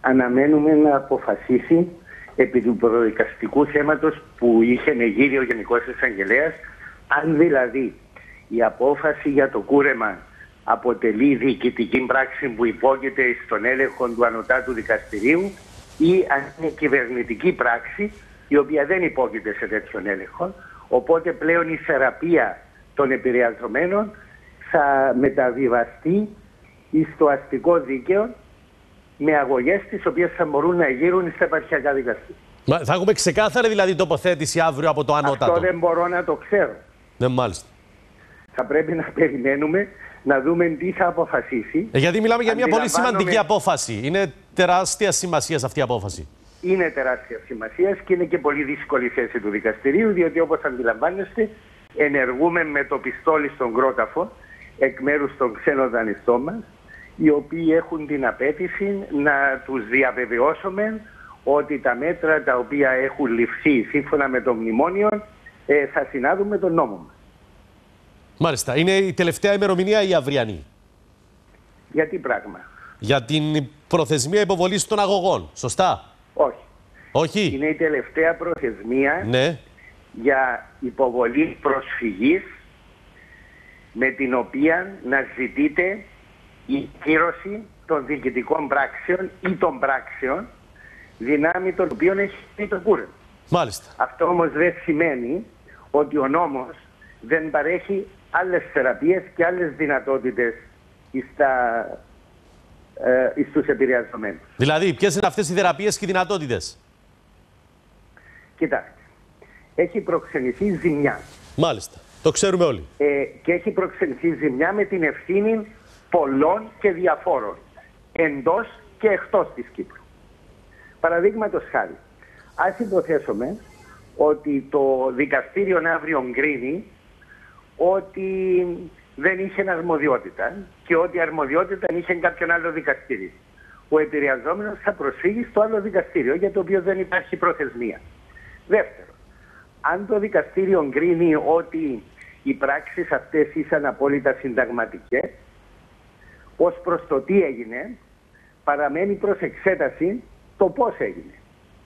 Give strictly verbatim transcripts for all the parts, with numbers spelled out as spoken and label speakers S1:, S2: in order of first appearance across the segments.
S1: αναμένουμε να αποφασίσει επί του προδικαστικού θέματος που είχε εγείρει ο Γενικός Εισαγγελέας, αν δηλαδή η απόφαση για το κούρεμα αποτελεί διοικητική πράξη που υπόκειται στον έλεγχο του Ανωτάτου Δικαστηρίου ή αν είναι κυβερνητική πράξη η οποία δεν υπόκειται σε τέτοιον έλεγχο. Οπότε πλέον η θεραπεία των επηρεαζομένων θα μεταβιβαστεί στο αστικό δίκαιο με αγωγές τις οποίες θα μπορούν να γύρουν στα επαρχιακά δικαστήρια.
S2: Μα θα έχουμε ξεκάθαρη δηλαδή τοποθέτηση αύριο από το Ανώτατο?
S1: Αυτό δεν μπορώ να το ξέρω.
S2: Ναι, μάλιστα.
S1: Θα πρέπει να περιμένουμε να δούμε τι θα αποφασίσει.
S2: Ε, γιατί μιλάμε για μια πολύ σημαντική απόφαση. Είναι τεράστια σημασία αυτή η απόφαση. Είναι
S1: τεράστια σημασία και είναι και πολύ δύσκολη θέση του δικαστηρίου, διότι όπως αντιλαμβάνεστε, ενεργούμε με το πιστόλι στον κρόταφο εκ μέρους των ξένων δανειστών μας, οι οποίοι έχουν την απέτηση να τους διαβεβαιώσουμε ότι τα μέτρα τα οποία έχουν ληφθεί σύμφωνα με το μνημόνιο ε, θα συνάδουν με τον νόμο μας.
S2: Μάλιστα. Είναι η τελευταία ημερομηνία η αυριανή?
S1: Για τι πράγμα?
S2: Για την προθεσμία υποβολής των αγωγών. Σωστά?
S1: Όχι.
S2: Όχι.
S1: Είναι η τελευταία προθεσμία,
S2: ναι,
S1: για υποβολή προσφυγής με την οποία να ζητείτε η κύρωση των διοικητικών πράξεων ή των πράξεων δυνάμει των οποίων έχει πει το κούρεμα.
S2: Μάλιστα.
S1: Αυτό όμως δεν σημαίνει ότι ο νόμος δεν παρέχει άλλες θεραπείες και άλλες δυνατότητες στα, ε, στους επηρεαζομένους.
S2: Δηλαδή, ποιες είναι αυτές οι θεραπείες και οι δυνατότητες?
S1: Κοιτάξτε, έχει προξενηθεί ζημιά.
S2: Μάλιστα. Το ξέρουμε όλοι.
S1: Ε, και έχει προξενηθεί ζημιά με την ευθύνη πολλών και διαφόρων, εντός και εκτός της Κύπρου. Παραδείγματος χάρη, ας υποθέσουμε ότι το δικαστήριο αύριο γκρίνει ότι δεν είχε αρμοδιότητα και ότι η αρμοδιότητα είχε κάποιον άλλο δικαστήριο. Ο επηρεαζόμενος θα προσφύγει στο άλλο δικαστήριο, για το οποίο δεν υπάρχει προθεσμία. Δεύτερον, αν το δικαστήριο γκρίνει ότι οι πράξεις αυτές ήσαν απόλυτα συνταγματικές, ως προς το τι έγινε, παραμένει προς εξέταση το πώς έγινε.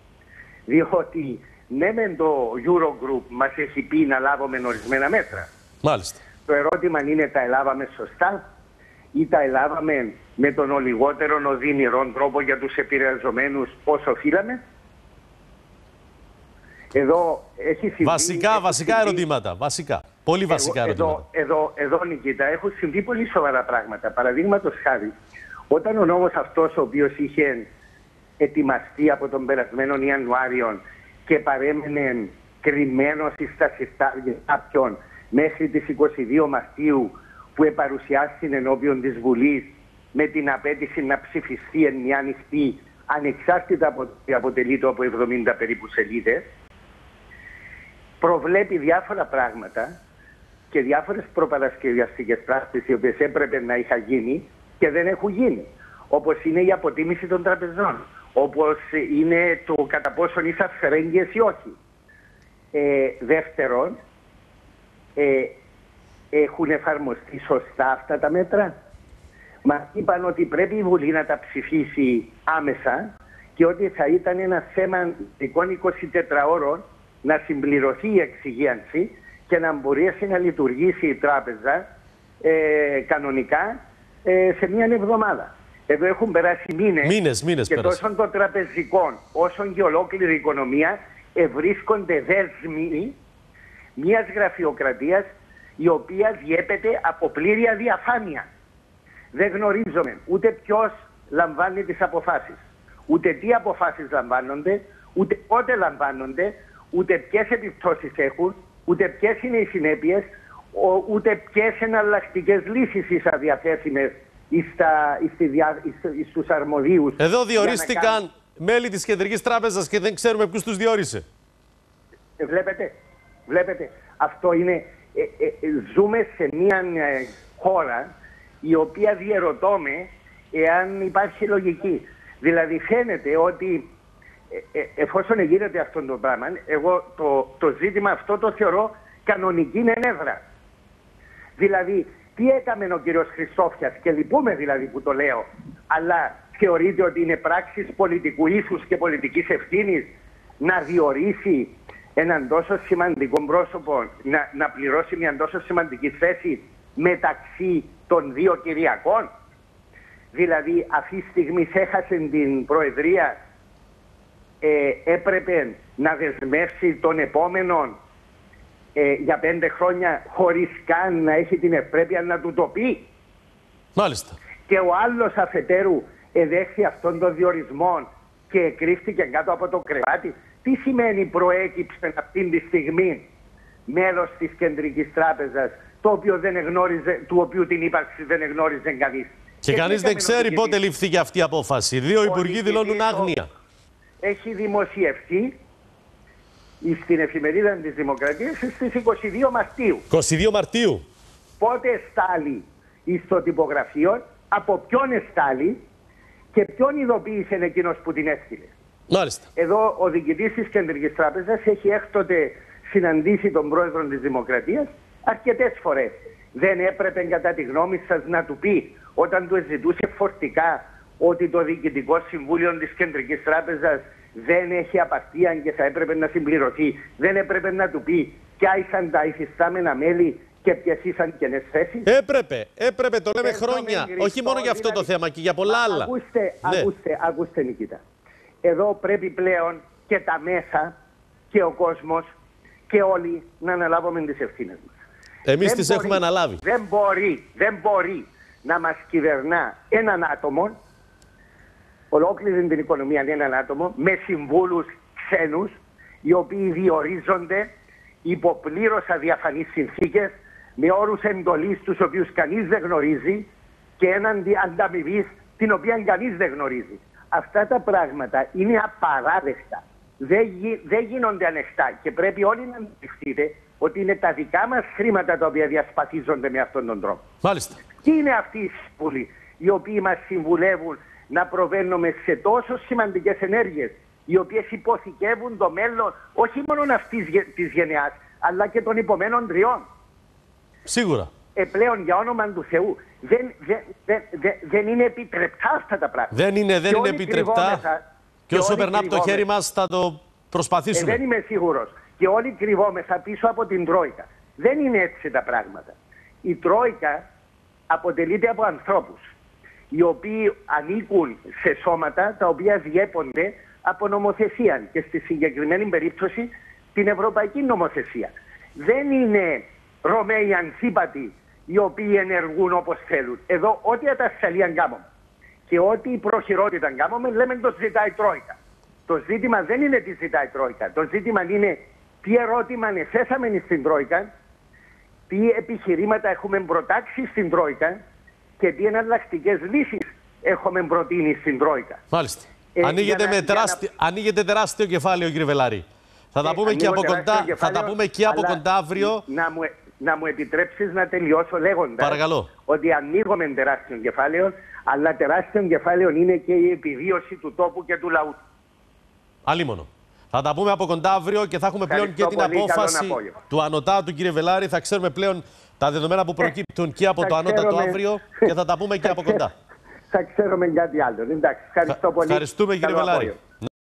S1: Διότι ναι μεν το Eurogroup μας έχει πει να λάβουμε ορισμένα μέτρα.
S2: Μάλιστα.
S1: Το ερώτημα είναι, τα ελάβαμε σωστά ή τα ελάβαμε με τον ο λιγότερον οδυνηρόν τρόπο για τους επηρεαζομένους όσο οφείλαμε? Εδώ έχει συμβεί...
S2: Βασικά,
S1: έχει
S2: βασικά
S1: συμβεί,
S2: ερωτήματα. Βασικά. Πολύ βασικά
S1: εγώ,
S2: ερωτήματα.
S1: Εδώ, εδώ, εδώ, Νικήτα, έχουν συμβεί πολύ σοβαρά πράγματα. Παραδείγματος χάρη, όταν ο νόμος αυτός, ο οποίος είχε ετοιμαστεί από τον περασμένο Ιανουάριο και παρέμενε κρυμμένος στα συστάδια κάποιον μέχρι τις είκοσι δύο Μαρτίου, που επαρουσιάστηκε ενώπιον της Βουλής με την απέτηση να ψηφιστεί εν μια ανοιχτή, ανεξάρτητα από ότι αποτελείται από εβδομήντα περίπου σελίδες, προβλέπει διάφορα πράγματα και διάφορες προπαρασκευαστικές πράξεις οι οποίες έπρεπε να είχαν γίνει και δεν έχουν γίνει. Όπως είναι η αποτίμηση των τραπεζών, όπως είναι το κατά πόσον είσαι φερέγγιες ή όχι. Ε, δεύτερον, ε, έχουν εφαρμοστεί σωστά αυτά τα μέτρα? Μας είπαν ότι πρέπει η Βουλή να τα ψηφίσει άμεσα και ότι θα ήταν ένα θέμα είκοσι τέσσερις ώρων να συμπληρωθεί η εξυγίανση και να μπορέσει να λειτουργήσει η τράπεζα ε, κανονικά ε, σε μια εβδομάδα. Εδώ έχουν περάσει μήνες,
S2: μήνες, μήνες
S1: και
S2: πέρασε.
S1: τόσο των τραπεζικών όσο και ολόκληρη η οικονομία ευρίσκονται δέσμοι μιας γραφειοκρατίας η οποία διέπεται από πλήρη αδιαφάνεια. Δεν γνωρίζουμε ούτε ποιος λαμβάνει τις αποφάσεις, ούτε τι αποφάσεις λαμβάνονται, ούτε πότε λαμβάνονται, ούτε ποιες επιπτώσεις έχουν, ούτε ποιες είναι οι συνέπειες, ούτε ποιες εναλλακτικές λύσεις ήσαν διαθέσιμες στους αρμοδίους.
S2: Εδώ διορίστηκαν κάνουν... μέλη της Κεντρικής Τράπεζας και δεν ξέρουμε ποιους τους διόρισε.
S1: Ε, βλέπετε, βλέπετε, αυτό είναι, ε, ε, ζούμε σε μια ε, χώρα η οποία διερωτώμε εάν υπάρχει λογική. Δηλαδή φαίνεται ότι ε, ε, εφόσον γίνεται αυτό το πράγμα, εγώ το, το ζήτημα αυτό το θεωρώ κανονική ενέδρα. Δηλαδή, τι έκαμε ο κύριος Χριστόφιας, και λυπούμε δηλαδή που το λέω, αλλά θεωρείτε ότι είναι πράξεις πολιτικού ήθους και πολιτικής ευθύνης να διορίσει έναν τόσο σημαντικό πρόσωπο, να, να πληρώσει μια τόσο σημαντική θέση μεταξύ των δύο Κυριακών? Δηλαδή αυτή τη στιγμή έχασε την Προεδρία, ε, έπρεπε να δεσμεύσει τον επόμενον ε, για πέντε χρόνια χωρίς καν να έχει την ευπρέπεια να του το πει.
S2: Μάλιστα.
S1: Και ο άλλος αφετέρου εδέχθη αυτόν τον διορισμό και κρύφτηκε κάτω από το κρεβάτι. Τι σημαίνει προέκυψε αυτή τη στιγμή μέλος της Κεντρικής Τράπεζας, το οποίο δεν εγνώριζε, του οποίου την ύπαρξη δεν εγνώριζε κανείς?
S2: Και, και κανείς δεν ξέρει πότε ληφθήκε αυτή η απόφαση. Δύο υπουργοί δηλώνουν άγνοια.
S1: Έχει δημοσιευθεί στην εφημερίδα της Δημοκρατίας στις είκοσι δύο Μαρτίου.
S2: είκοσι δύο Μαρτίου.
S1: Πότε εστάλει στο τυπογραφείο, από ποιον εστάλει και ποιον ειδοποίησε εκείνος που την έστειλε.
S2: Μάλιστα.
S1: Εδώ ο διοικητής της Κεντρικής Τράπεζας έχει έκτοτε συναντήσει τον πρόεδρο της Δημοκρατίας αρκετές φορές. Δεν έπρεπε κατά τη γνώμη σας να του πει, όταν του ζητούσε φορτικά, ότι το Διοικητικό Συμβούλιο της Κεντρικής Τράπεζας δεν έχει απαρτία και θα έπρεπε να συμπληρωθεί? Δεν έπρεπε να του πει ποια ήσαν τα υφιστάμενα μέλη και ποιες ήσαν κενές θέσεις?
S2: Έπρεπε, έπρεπε, το λέμε χρόνια. Όχι μόνο για αυτό το θέμα και για πολλά άλλα.
S1: Ακούστε,
S2: ναι.
S1: ακούστε, ακούστε Νικήτα. Εδώ πρέπει πλέον και τα μέσα και ο κόσμος και όλοι να αναλάβουμε τις ευθύνες μας.
S2: Εμείς τις
S1: μπορεί,
S2: έχουμε αναλάβει.
S1: Δεν μπορεί, δεν μπορεί να μας κυβερνά έναν άτομο, ολόκληρη την οικονομία είναι έναν άτομο, με συμβούλους ξένους, οι οποίοι διορίζονται υπό πλήρως αδιαφανείς συνθήκες, με όρους εντολής τους οποίους κανείς δεν γνωρίζει και έναντι ανταμοιβής την οποία κανείς δεν γνωρίζει. Αυτά τα πράγματα είναι απαράδεκτα. Δεν, γι, δεν γίνονται ανεκτά και πρέπει όλοι να αντιληφθείτε ότι είναι τα δικά μας χρήματα τα οποία διασπαθίζονται με αυτόν τον τρόπο.
S2: Μάλιστα.
S1: Και είναι αυτοί οι σύμβουλοι οι οποίοι μας συμβουλεύουν να προβαίνουμε σε τόσο σημαντικές ενέργειες, οι οποίες υποθηκεύουν το μέλλον όχι μόνο αυτής της γενεάς, αλλά και των υπομένων τριών.
S2: Σίγουρα.
S1: Ε, πλέον για όνομα του Θεού δεν, δεν, δεν, δεν, δεν είναι επιτρεπτά αυτά τα πράγματα.
S2: Δεν είναι, δεν είναι επιτρεπτά. Και όσο περνά από το χέρι μας θα το προσπαθήσουμε.
S1: Ε, δεν είμαι σίγουρος. Και όλοι κρυβόμεθα πίσω από την Τρόικα. Δεν είναι έτσι τα πράγματα. Η Τρόικα αποτελείται από ανθρώπους οι οποίοι ανήκουν σε σώματα τα οποία διέπονται από νομοθεσία και στη συγκεκριμένη περίπτωση την ευρωπαϊκή νομοθεσία. Δεν είναι Ρωμαίοι ανθίπατοι οι οποίοι ενεργούν όπως θέλουν. Εδώ ό,τι ατασταλία κάνουμε και ό,τι προχειρότητα κάνουμε λέμε το ζητάει η Τρόικα. Το ζήτημα δεν είναι τι ζητάει η Τρόικα. Το ζήτημα είναι τι ερώτημα ανεθέσαμε στην Τρόικα, τι επιχειρήματα έχουμε προτάξει στην Τρόικα και τι εναλλακτικές λύσεις έχουμε προτείνει στην Τρόικα.
S2: Μάλιστα. Ε, ανοίγεται, με να, τεράστι... να... ανοίγεται τεράστιο κεφάλαιο, κύριε Βελάρη. Θα τα πούμε, ε, και, από κοντά, κεφάλαιο, θα τα πούμε και από κοντά αύριο.
S1: Να μου, να μου επιτρέψεις να τελειώσω λέγοντας
S2: Παρακαλώ.
S1: ότι ανοίγουμε τεράστιο κεφάλαιο, αλλά τεράστιο κεφάλαιο είναι και η επιβίωση του τόπου και του λαού.
S2: Αλίμονο. Θα τα πούμε από κοντά αύριο και θα έχουμε πλέον και την απόφαση του Ανωτάτου, κύριε Βελάρη. Θα ξέρουμε πλέον τα δεδομένα που προκύπτουν και από το Ανώτατο αύριο και θα τα πούμε και από κοντά.
S1: Θα ξέρουμε κάτι άλλο. Εντάξει, ευχαριστώ πολύ.
S2: Ευχαριστούμε, κύριε Βελάρη.